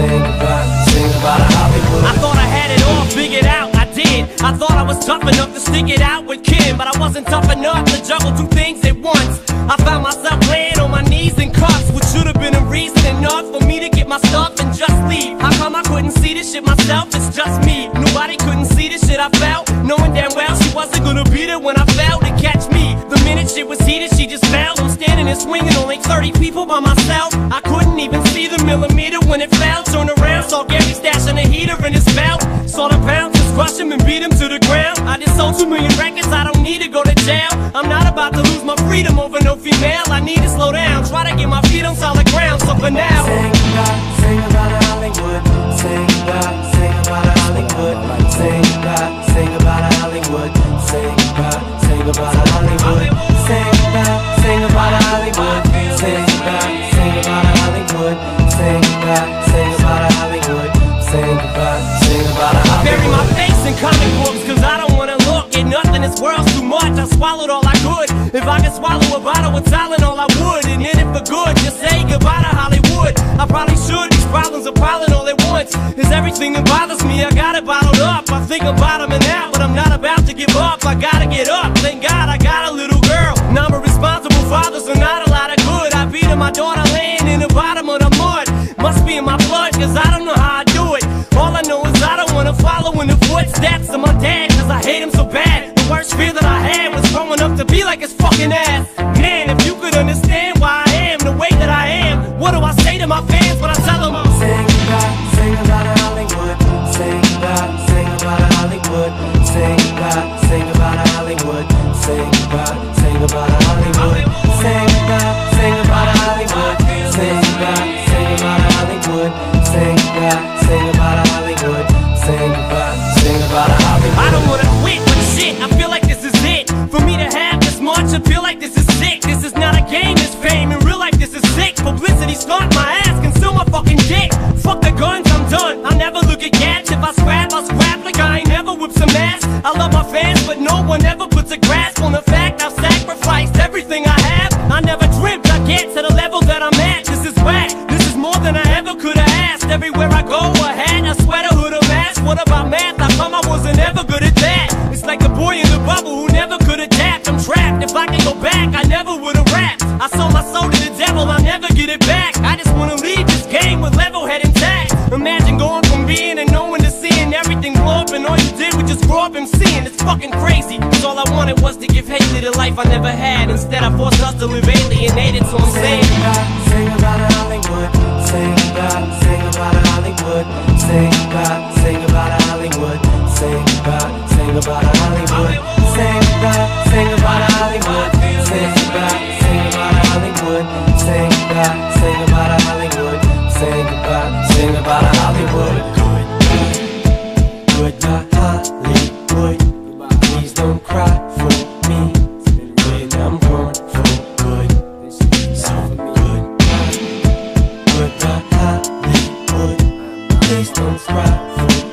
Sing about Hollywood. I thought I had it all figured out, I did. I thought I was tough enough to stick it out with Kim, but I wasn't tough enough to juggle two things at once. I found myself laying on my knees in cuffs, which should have been a reason enough for me to get my stuff and just leave. How come I couldn't see this shit myself? It's just me. Nobody couldn't see the shit I felt, knowing damn well she wasn't gonna be there when I fell to catch me. The minute shit was heated, she just fell. I'm standing and swinging, only 30 people by myself. I couldn't even see the millimeter when it fell. Turned around, saw Gary stashing a heater in his belt. Saw the bouncers crush him and beat him to the ground. I just sold 2 million records, I don't need to go to jail. I'm not about to lose my freedom over no female. I need to slow down, try to get my feet on solid ground. So for now, Sing about Hollywood. Sing about Hollywood. Sing about Hollywood. Sing about Hollywood. Sing about Hollywood. Sing about Hollywood. Sing about Hollywood. Sing about Hollywood. bury my face in comic books, cause I don't wanna look at nothing. This world's too much, I swallowed all I could. If I could swallow a bottle with Tylenol, I would. And in it for good, just say goodbye to Hollywood. I probably should, these problems are piling all at once. It's everything that bothers me, I got it bottled up. I think I'm bottoming out, but I'm not about to give up. I gotta get up, thank God I got a little girl. Now I'm a responsible father, so not a lot of good. I beat her, my daughter laying in the bottom of the mud. Must be in my blood, cause I don't know how I do it. All I know is I don't wanna follow in the footsteps of my dad, cause I hate him so bad. The worst fear that I had was growing up to be like his fucking ass. Man, if you could understand why I am the way that I am, what do I say to my fans when I tell them? Sing about Hollywood. Sing about Hollywood. Sing about Hollywood. Sing about Hollywood. Sing about Hollywood. Sing about Hollywood. Sing about Hollywood. Sing about Hollywood. Sing about Hollywood. I don't wanna quit, but shit, I feel like this is it. For me to have this much, I feel like this is sick. This is not a game, this fame. In real life, this is sick. Publicity stunt my ass, consume my fucking dick. Fuck the guns, I'm done. I'll never look at cats. If I scrap, I'll scrap like I ain't never whipped some ass. I love my fans, but no one ever puts a grasp on the fact I've sacrificed everything I have. I never dreamt I'd get to the level that I'm at. This is whack. This is more than I ever could have asked. Everywhere I go, a hat, a sweater, hood, a mask. What about math? How come I wasn't ever good at that? It's like the boy in the bubble who never could adapt. I'm trapped. If I could go back, I never would have rapped. I sold my soul to the devil, I'll never get it back. I just wanna leave this game with level head intact. Imagine going from being and knowing to seeing everything blow up, and all you did was just grow up and seeing. It's fucking crazy, cause all I wanted was to give hate to the life I never had. Instead I forced us to live alienated, so I'm saying Sing about Hollywood. Sing about Hollywood. Sing about Hollywood. Sing about Hollywood. Sing about Hollywood. Sing about Hollywood. Sing about Hollywood. Sing about Hollywood. Goodbye Hollywood. Please don't cry for me when I'm gone for good. So good. Goodbye Hollywood. Please don't cry for me.